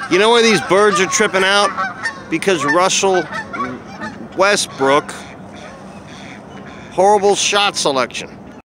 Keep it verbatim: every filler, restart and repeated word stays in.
You know why these birds are tripping out? Because Russell Westbrook, horrible shot selection.